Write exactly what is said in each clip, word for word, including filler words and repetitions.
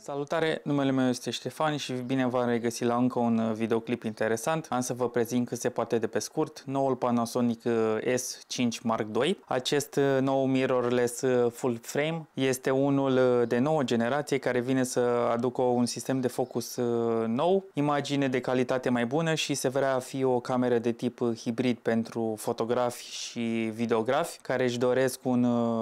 Salutare, numele meu este Ștefan și bine v-am regăsit la încă un videoclip interesant. Am să vă prezint cât se poate de pe scurt noul Panasonic S cinci Mark doi. Acest nou mirrorless full frame este unul de nouă generație care vine să aducă un sistem de focus nou, imagine de calitate mai bună și se vrea a fi o cameră de tip hibrid pentru fotografi și videografi care își doresc un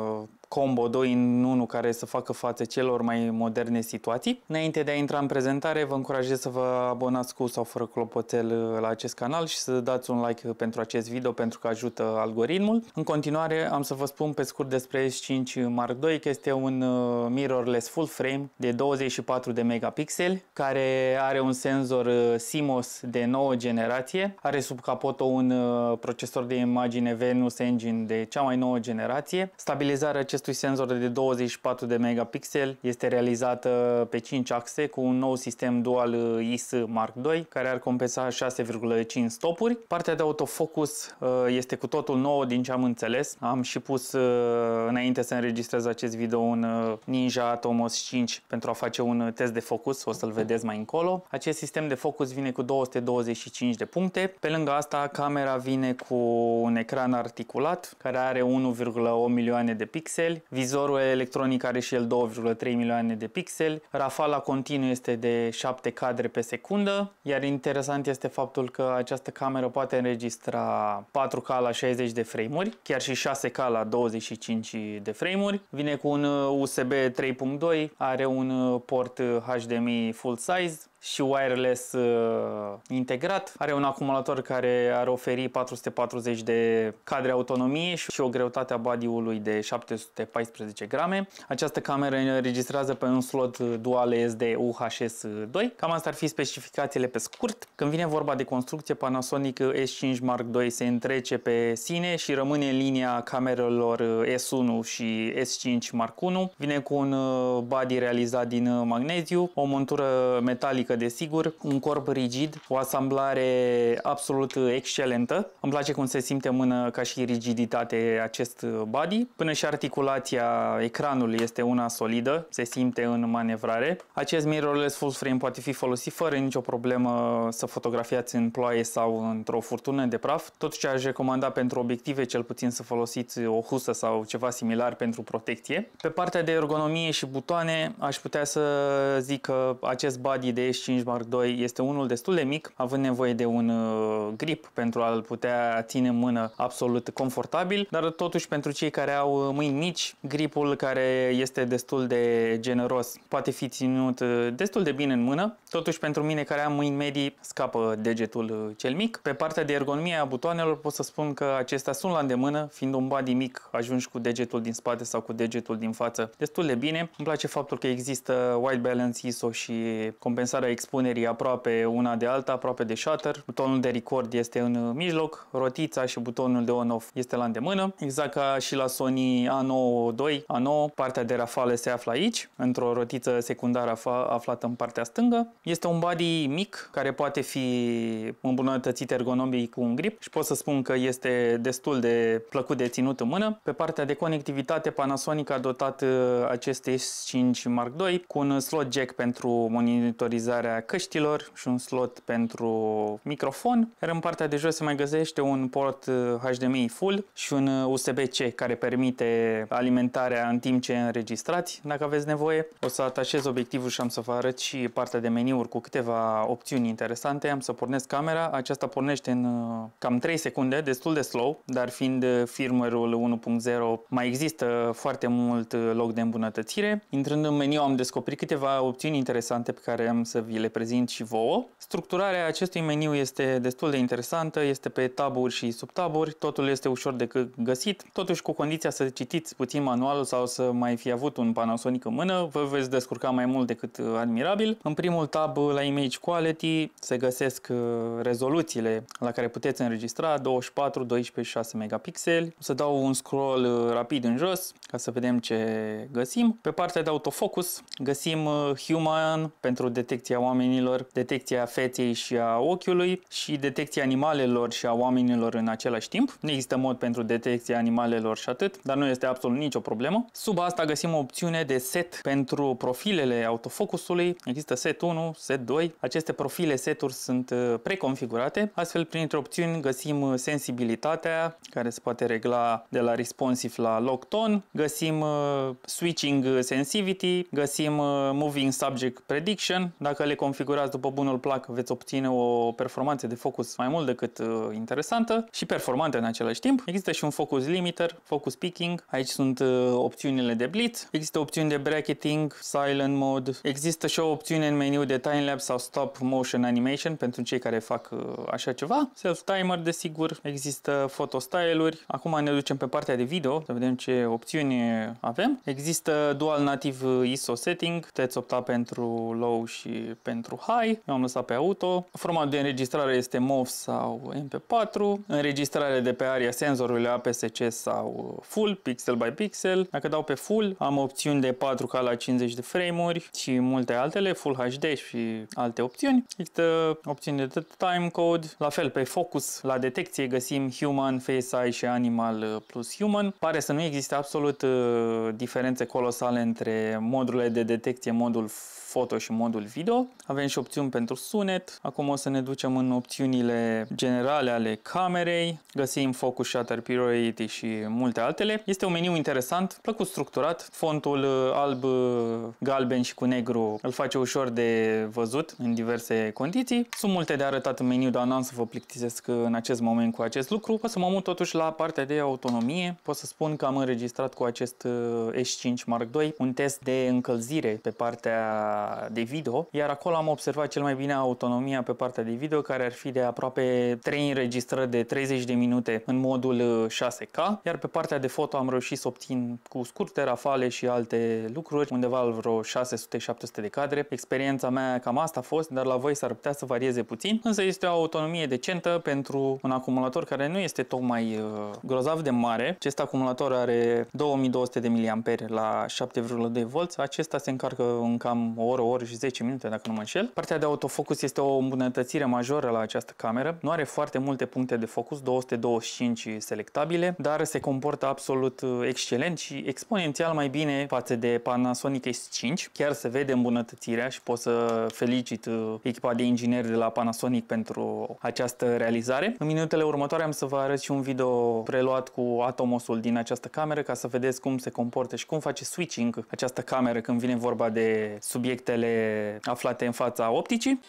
combo doi în unu care să facă față celor mai moderne situații. Înainte de a intra în prezentare, vă încurajez să vă abonați cu sau fără clopoțel la acest canal și să dați un like pentru acest video pentru că ajută algoritmul. În continuare am să vă spun pe scurt despre S cinci Mark doi, că este un mirrorless full frame de douăzeci și patru de megapixeli care are un senzor C M O S de nouă generație, are sub capotă un procesor de imagine Venus Engine de cea mai nouă generație. Stabilizarea acestui senzor de douăzeci și patru de megapixeli este realizată pe cinci axe cu un nou sistem dual I S Mark doi care ar compensa șase virgulă cinci stopuri. Partea de autofocus este cu totul nouă din ce am înțeles. Am și pus înainte să înregistrez acest video un Ninja Atomos cinci pentru a face un test de focus, o să-l vedeți mai încolo. Acest sistem de focus vine cu două sute douăzeci și cinci de puncte. Pe lângă asta, camera vine cu un ecran articulat care are unu virgulă opt milioane de pixeli. Vizorul electronic are și el două virgulă trei milioane de pixeli. Rafala continuă este de șapte cadre pe secundă, iar interesant este faptul că această cameră poate înregistra patru K la șaizeci de frame-uri, chiar și șase K la douăzeci și cinci de frame-uri. Vine cu un U S B trei punct doi, are un port H D M I full size și wireless uh, integrat. Are un acumulator care ar oferi patru sute patruzeci de cadre autonomie și o greutate a body-ului de șapte sute paisprezece grame. Această cameră înregistrează pe un slot dual S D U H S doi. Cam asta ar fi specificațiile pe scurt. Când vine vorba de construcție, Panasonic S cinci Mark doi se întrece pe sine și rămâne în linia camerelor S unu și S cinci Mark unu. Vine cu un body realizat din magneziu, o montură metalică desigur, un corp rigid, o asamblare absolut excelentă. Îmi place cum se simte în mână ca și rigiditate acest body. Până și articulația ecranului este una solidă, se simte în manevrare. Acest mirrorless full frame poate fi folosit fără nicio problemă să fotografiați în ploaie sau într-o furtună de praf. Totuși aș recomanda pentru obiective cel puțin să folosiți o husă sau ceva similar pentru protecție. Pe partea de ergonomie și butoane aș putea să zic că acest body de S cinci Mark doi este unul destul de mic, având nevoie de un grip pentru a-l putea ține în mână absolut confortabil, dar totuși pentru cei care au mâini mici, gripul care este destul de generos poate fi ținut destul de bine în mână. Totuși pentru mine care am mâini medii scapă degetul cel mic. Pe partea de ergonomie a butoanelor pot să spun că acestea sunt la îndemână, fiind un body mic, ajungi cu degetul din spate sau cu degetul din față destul de bine. Îmi place faptul că există white balance I S O și compensarea expunerii aproape una de alta, aproape de shutter. Butonul de record este în mijloc, rotița și butonul de on-off este la îndemână. Exact ca și la Sony A nouă doi, A nouă, partea de rafale se află aici, într-o rotiță secundară aflată în partea stângă. Este un body mic care poate fi îmbunătățit ergonomic cu un grip și pot să spun că este destul de plăcut de ținut în mână. Pe partea de conectivitate, Panasonic a dotat acest S cinci Mark doi cu un slot jack pentru monitorizarea căștilor și un slot pentru microfon, iar în partea de jos se mai găsește un port H D M I full și un U S B C care permite alimentarea în timp ce înregistrați, dacă aveți nevoie. O să atașez obiectivul și am să vă arăt și partea de meniuri cu câteva opțiuni interesante. Am să pornesc camera, aceasta pornește în cam trei secunde, destul de slow, dar fiind firmware-ul unu punct zero mai există foarte mult loc de îmbunătățire. Intrând în meniu am descoperit câteva opțiuni interesante pe care am să vi le prezint și vouă. Structurarea acestui meniu este destul de interesantă, este pe taburi și subtaburi, totul este ușor de găsit, totuși cu condiția să citiți puțin manualul sau să mai fi avut un Panasonic în mână, vă veți descurca mai mult decât admirabil. În primul tab la Image Quality se găsesc rezoluțiile la care puteți înregistra, douăzeci și patru, doisprezece, șase megapixeli. O să dau un scroll rapid în jos ca să vedem ce găsim. Pe partea de autofocus găsim Human pentru detecția detecția oamenilor, detecția feței și a ochiului și detecția animalelor și a oamenilor în același timp. Nu există mod pentru detecția animalelor și atât, dar nu este absolut nicio problemă. Sub asta găsim o opțiune de set pentru profilele autofocusului. Există set unu, set doi. Aceste profile seturi sunt preconfigurate. Astfel, printre opțiuni găsim sensibilitatea, care se poate regla de la responsive la lock tone. Găsim uh, switching sensivity, găsim uh, moving subject prediction. Dacă le configurați după bunul plac, veți obține o performanță de focus mai mult decât uh, interesantă și performantă în același timp. Există și un focus limiter, focus picking. Aici sunt uh, opțiunile de blitz. Există opțiuni de bracketing, silent mode. Există și o opțiune în meniu de time-lapse sau stop motion animation pentru cei care fac uh, așa ceva. Self-timer, desigur. Există photo style-uri. Acum ne ducem pe partea de video, să vedem ce opțiuni avem. Există dual native I S O setting, puteți opta pentru low și pentru high. Eu am lăsat pe auto. Formatul de înregistrare este M O V sau M P patru. Înregistrare de pe aria senzorului A P S C sau full, pixel by pixel. Dacă dau pe full, am opțiuni de patru K la cincizeci de frame-uri și multe altele, full H D și alte opțiuni. Există opțiuni de time code. La fel, pe focus, la detecție găsim human, face eye și animal plus human. Pare să nu existe absolut uh, diferențe colosale între modurile de detecție, modul foto și modul video. Avem și opțiuni pentru sunet. Acum o să ne ducem în opțiunile generale ale camerei. Găsim focus, shutter, priority și multe altele. Este un meniu interesant, plăcut structurat. Fontul alb, galben și cu negru îl face ușor de văzut în diverse condiții. Sunt multe de arătat în meniu, dar n-am să vă plictisesc în acest moment cu acest lucru. O să mă mut totuși la partea de autonomie. Pot să spun că am înregistrat cu acest S cinci Mark doi un test de încălzire pe partea de video, iar acolo am observat cel mai bine autonomia pe partea de video, care ar fi de aproape trei înregistrări de treizeci de minute în modul șase K, iar pe partea de foto am reușit să obțin cu scurte rafale și alte lucruri, undeva la vreo șase sute șapte sute de cadre. Experiența mea cam asta a fost, dar la voi s-ar putea să varieze puțin, însă este o autonomie decentă pentru un acumulator care nu este tocmai uh, grozav de mare. Acest acumulator are două mii două sute de miliamperi la șapte virgulă doi volți. Acesta se încarcă în cam o oră, o oră și zece minute, dacă nu mă înșel. Partea de autofocus este o îmbunătățire majoră la această cameră. Nu are foarte multe puncte de focus, două sute douăzeci și cinci selectabile, dar se comportă absolut excelent și exponențial mai bine față de Panasonic S cinci. Chiar se vede îmbunătățirea și pot să felicit echipa de ingineri de la Panasonic pentru această realizare. În minutele următoare am să vă arăt și un video preluat cu Atomosul din această cameră, ca să vedeți cum se comportă și cum face switching această cameră când vine vorba de subiectele aflate în fața opticii.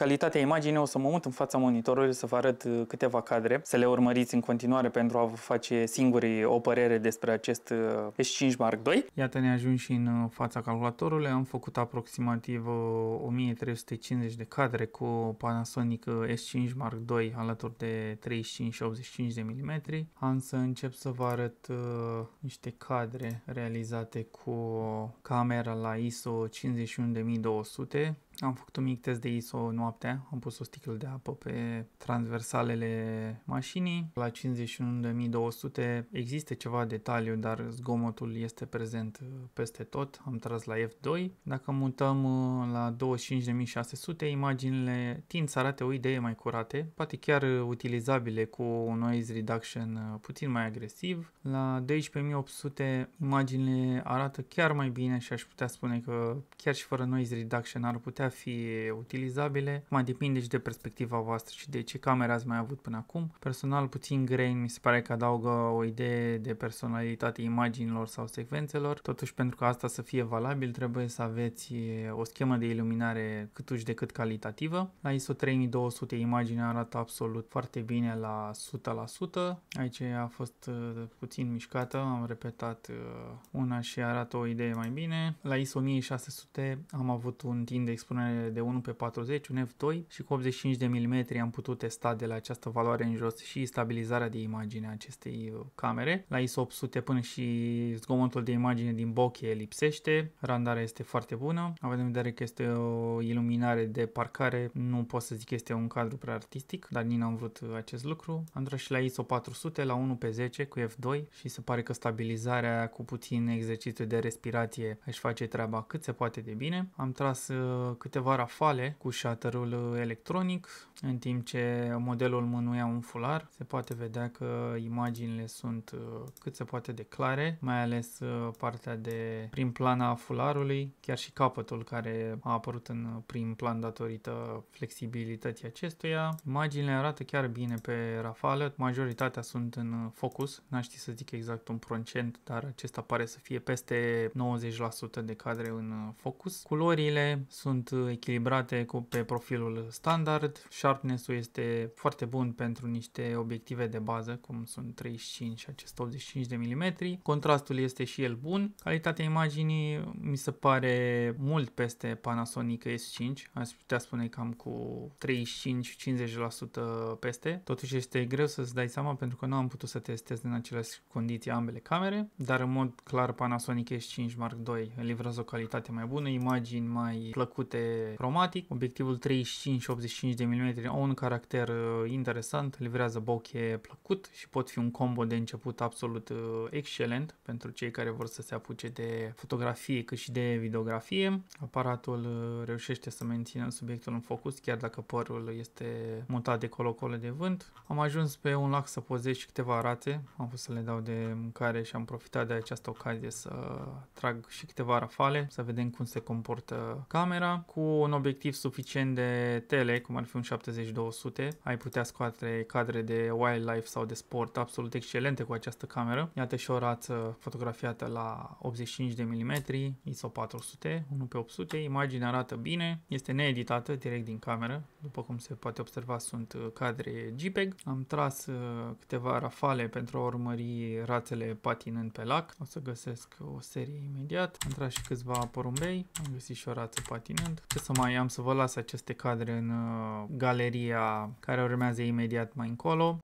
calitatea imaginii o să mă mut în fața monitorului să vă arăt câteva cadre, să le urmăriți în continuare pentru a vă face singuri o părere despre acest S cinci Mark doi. Iată, ne ajung și în fața calculatorului. Am făcut aproximativ o mie trei sute cincizeci de cadre cu Panasonic S cinci Mark doi alături de treizeci și cinci și optzeci și cinci de milimetri. Am să încep să vă arăt uh, niște cadre realizate cu camera la I S O cincizeci și unu de mii două sute. Am făcut un mic test de I S O noaptea, am pus o sticlă de apă pe transversalele mașinii. La cincizeci și unu de mii două sute există ceva detaliu, dar zgomotul este prezent peste tot. Am tras la F doi. Dacă mutăm la douăzeci și cinci de mii șase sute, imaginile tind să arate o idee mai curate, poate chiar utilizabile cu un noise reduction puțin mai agresiv. La doisprezece mii opt sute, imaginile arată chiar mai bine și aș putea spune că chiar și fără noise reduction ar putea fi utilizabile. Mai depinde și de perspectiva voastră și de ce camere ați mai avut până acum. Personal, puțin grain mi se pare că adaugă o idee de personalitate imaginilor sau secvențelor. Totuși, pentru ca asta să fie valabil, trebuie să aveți o schemă de iluminare câtuși de cât calitativă. La I S O trei mii două sute imaginea arată absolut foarte bine la o sută la sută. Aici a fost puțin mișcată, am repetat una și arată o idee mai bine. La I S O o mie șase sute am avut un timp de expunere de unu pe patruzeci, un F doi și cu optzeci și cinci de milimetri am putut testa de la această valoare în jos și stabilizarea de imagine a acestei camere. La I S O opt sute până și zgomotul de imagine din bokeh lipsește, randarea este foarte bună. Având în vedere că este o iluminare de parcare, nu pot să zic că este un cadru prea artistic, dar nici n-am vrut acest lucru. Am tras și la I S O patru sute la unu pe zece cu F doi și se pare că stabilizarea cu puțin exercițiu de respirație își face treaba cât se poate de bine. Am tras câteva rafale cu shutterul electronic, în timp ce modelul mânuia un fular. Se poate vedea că imaginile sunt cât se poate de clare, mai ales partea de prim plan a fularului, chiar și capătul care a apărut în prim plan datorită flexibilității acestuia. Imaginile arată chiar bine pe rafală, majoritatea sunt în focus, n-aș ști să zic exact un procent, dar acesta pare să fie peste nouăzeci la sută de cadre în focus. Culorile sunt echilibrate cu, pe profilul standard, sharpness-ul este foarte bun pentru niște obiective de bază, cum sunt treizeci și cinci și acest optzeci și cinci de milimetri. Contrastul este și el bun. Calitatea imaginii mi se pare mult peste Panasonic S cinci, aș putea spune cam cu treizeci și cinci cincizeci la sută peste. Totuși este greu să-ți dai seama pentru că nu am putut să testez în aceleași condiții ambele camere, dar în mod clar Panasonic S cinci Mark doi livrează o calitate mai bună, imagini mai plăcute cromatic. Obiectivul treizeci și cinci și optzeci și cinci de milimetri au un caracter uh, interesant, livrează bokeh plăcut și pot fi un combo de început absolut uh, excelent pentru cei care vor să se apuce de fotografie cât și de videografie. Aparatul uh, reușește să mențină subiectul în focus chiar dacă părul este mutat de colo-colo de vânt. Am ajuns pe un lac să pozez și câteva rate, am fost să le dau de mâncare și am profitat de această ocazie să trag și câteva rafale, să vedem cum se comportă camera. Cu un obiectiv suficient de tele, cum ar fi un șaptezeci două sute, ai putea scoate cadre de wildlife sau de sport absolut excelente cu această cameră. Iată și o rață fotografiată la optzeci și cinci de milimetri, I S O patru sute, unu pe opt sute, imaginea arată bine, este needitată direct din cameră, după cum se poate observa sunt cadre JPEG. Am tras câteva rafale pentru a urmări rațele patinând pe lac, o să găsesc o serie imediat. Am tras și câțiva porumbei, am găsit și o rață patinând. Ce să mai am, să vă las aceste cadre în uh, galeria care urmează imediat mai încolo.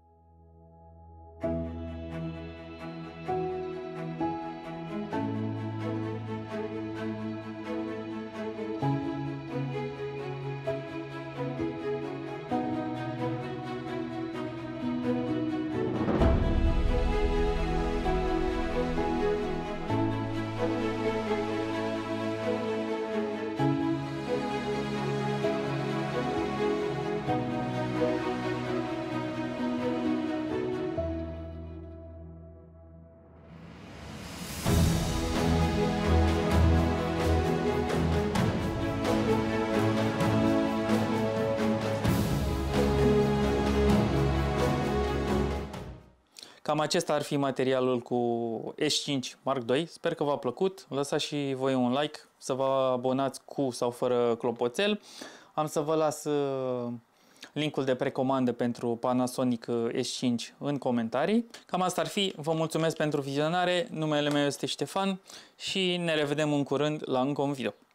Cam acesta ar fi materialul cu S cinci Mark doi. Sper că v-a plăcut. Lăsați și voi un like, să vă abonați cu sau fără clopoțel. Am să vă las linkul de precomandă pentru Panasonic S cinci în comentarii. Cam asta ar fi. Vă mulțumesc pentru vizionare. Numele meu este Ștefan și ne revedem în curând la încă un video.